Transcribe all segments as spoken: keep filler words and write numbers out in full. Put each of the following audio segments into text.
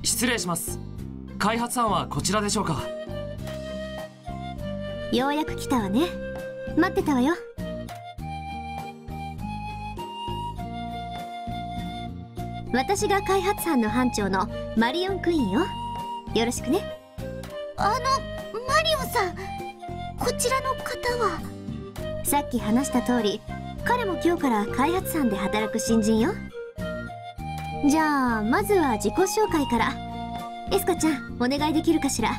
失礼します。開発班はこちらでしょうか？ ようやく来たわね。待ってたわよ。私が開発班の班長のマリオンクイーンよ。よろしくね。 あのマリオンさん、こちらの方は？ さっき話した通り、彼も今日から開発班で働く新人よ。じゃあまずは自己紹介から。エスカちゃん、お願いできるかしら？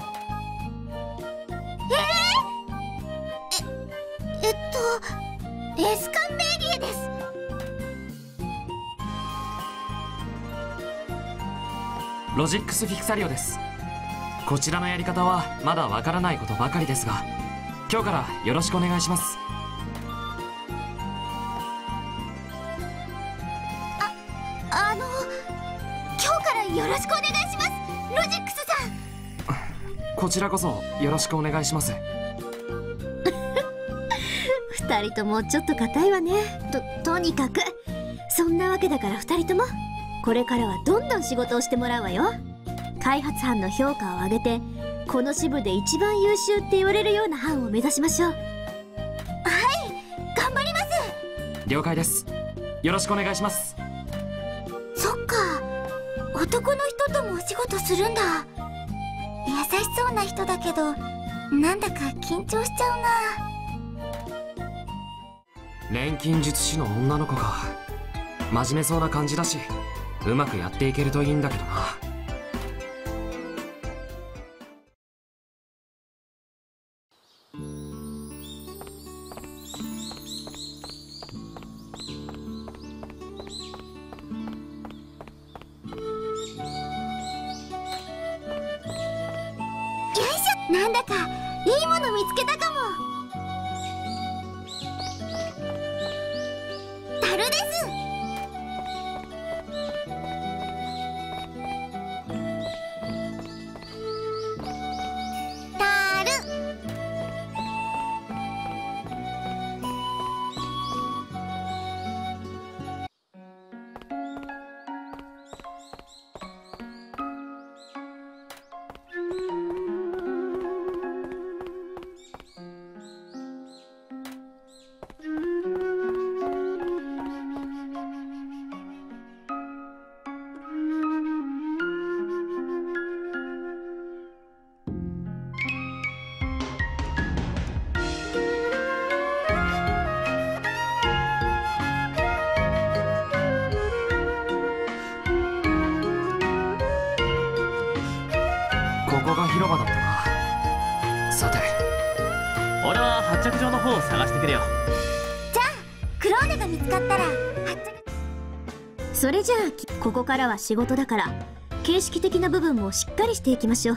ええっとエスカンベリエです。 ロジックスフィクサリオです。こちらのやり方はまだわからないことばかりですが、今日からよろしくお願いします。 あ、あの今日からよろしくお願いします、ロジックスさん。 こちらこそよろしくお願いします。 二人ともちょっと硬いわね。ととにかくそんなわけだから、二人ともこれからはどんどん仕事をしてもらうわよ。開発班の評価を上げて、この支部で一番優秀って言われるような班を目指しましょう。 はい、頑張ります。 了解です。よろしくお願いします。 そっか、男の人ともお仕事するんだ。優しそうな人だけど、なんだか緊張しちゃうな。 錬金術師の女の子か。真面目そうな感じだし、うまくやっていけるといいんだけどな。 なんだかいいもの見つけたかも。樽です。樽。 ここが広場だったな。さて、 俺は発着場の方を探してくれよ。 じゃあクローネが見つかったら発着。 それじゃあここからは仕事だから、形式的な部分もしっかりしていきましょう。 はい、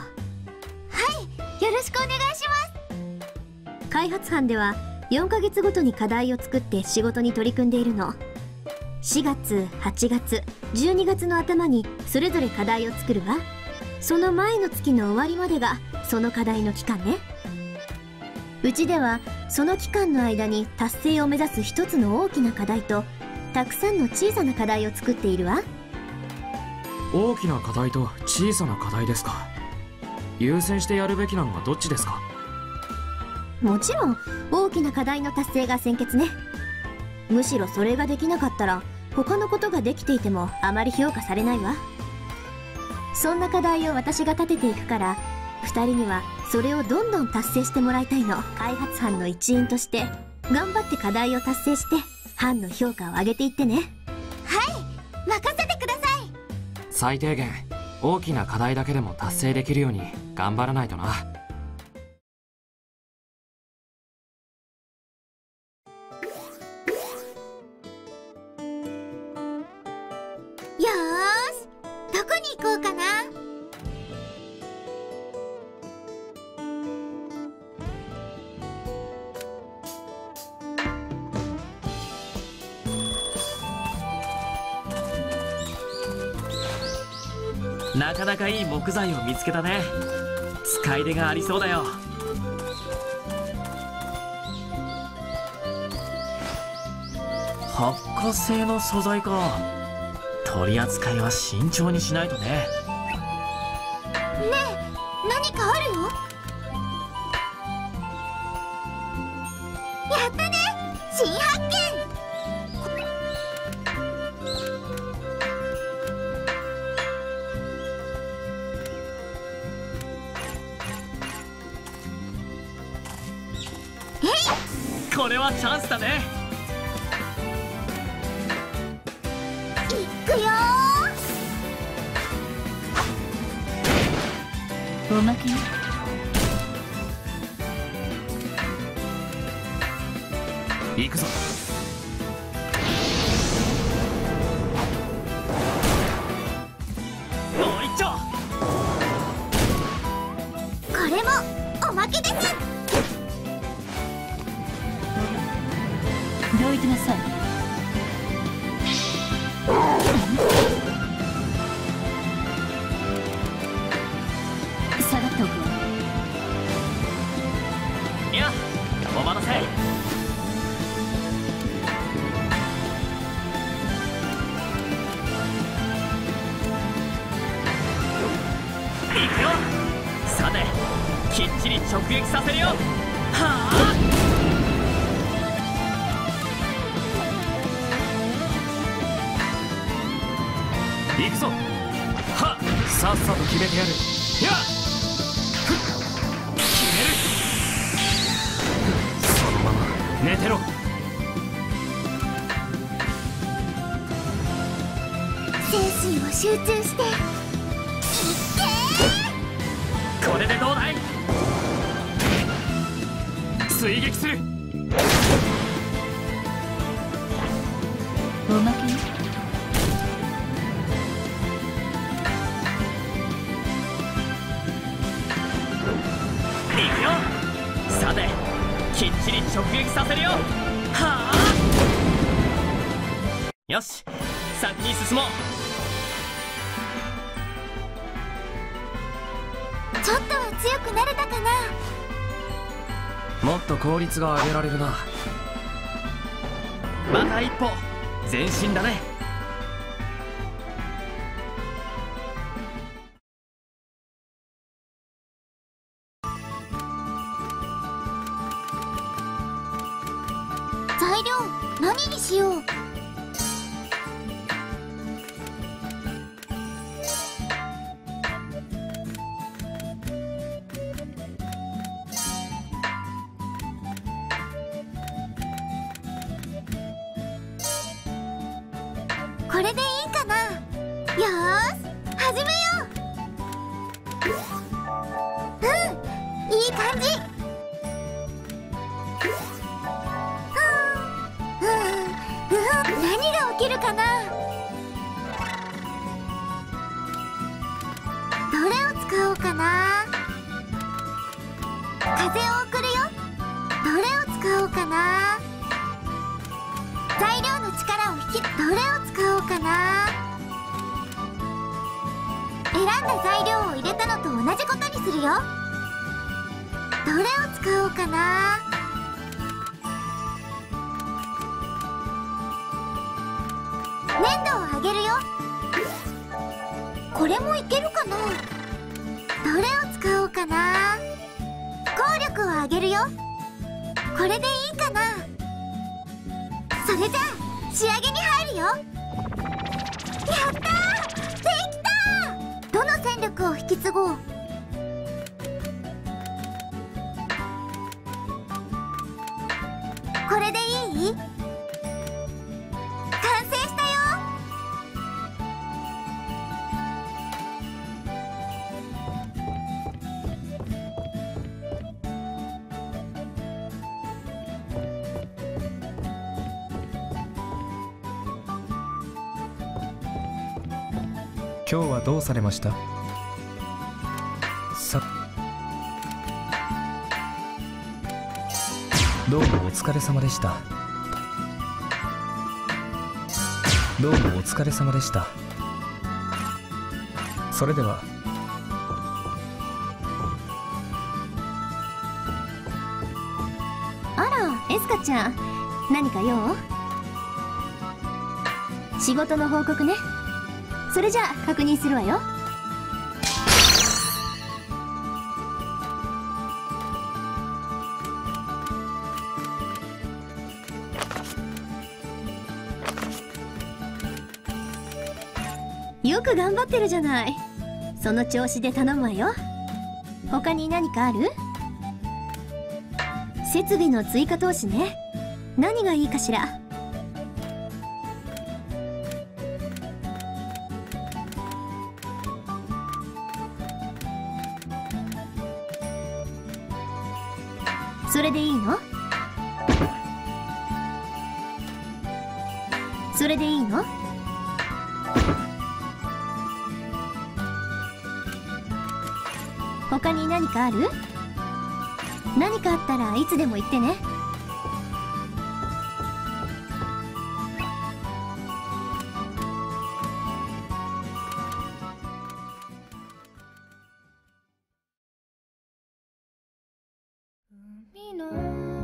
よろしくお願いします。 開発班ではよんかげつごとに課題を作って仕事に取り組んでいるの。しがつ、はちがつ、じゅうにがつの頭にそれぞれ課題を作るわ。その前の月の終わりまでがその課題の期間ね。うちではその期間の間に達成を目指す一つの大きな課題と、たくさんの小さな課題を作っているわ。 大きな課題と小さな課題ですか。優先してやるべきなのはどっちですか？ もちろん大きな課題の達成が先決ね。むしろそれができなかったら、他のことができていてもあまり評価されないわ。そんな課題を私が立てていくから、ふたりにはそれをどんどん達成してもらいたいの。開発班の一員として頑張って課題を達成して、班の評価を上げていってね。 はい、任せてください。 最低限大きな課題だけでも達成できるように頑張らないとな。 よーし、どこに行こうかな。 なかなかいい木材を見つけたね。使い出がありそうだよ。発火性の素材か。取り扱いは慎重にしないとね。 何かあるよ。やったね、新発見。 これはチャンスだね。 いくよおまけよ。 行くぞ。 もう一丁。 これもおまけです。 どいてなさい。下がっておくわ。 いや、お待たせ。行くよ。さて、きっちり直撃させるよ。はあ。 行くぞ。はっ、さっさと決めてやる。やっ、ふっ、決める。そのまま寝てろ。 精神を集中していってー。 これでどうだい。 追撃する。 おまけよ。 行くよ。さて、きっちり直撃させるよ。はあ。よし、先に進もう。 ちょっとは強くなれたかな。 もっと効率が上げられるな。 また一歩前進だね。 材料何にしよう。これでいいかな。よーし、始めよう。うん、いい感じ。うんうんうん、何が起きるかな。どれを使おうかな。風を送るよ。どれを使おうかな。材料の力を引き、どれを使おうかな。選んだ材料を入れたのと同じことにするよ。どれを使おうかな。粘土をあげるよ。これもいけるかな。どれを使おうかな。効力をあげるよ。これでいいかな。それじゃあ仕上げに入るよ。やったー、できたー。どの戦力を引き継ごう。これでいい？完成したよ。 今日はどうされました？さどうもお疲れ様でした。どうもお疲れ様でした。それでは。 あら、エスカちゃん、何か用？仕事の報告ね。それじゃあ確認するわよ。 よく頑張ってるじゃない。その調子で頼むわよ。他に何かある？設備の追加投資ね。何がいいかしら。それでいいの？それでいいの？他に何かある？何かあったらいつでも言ってね。 海の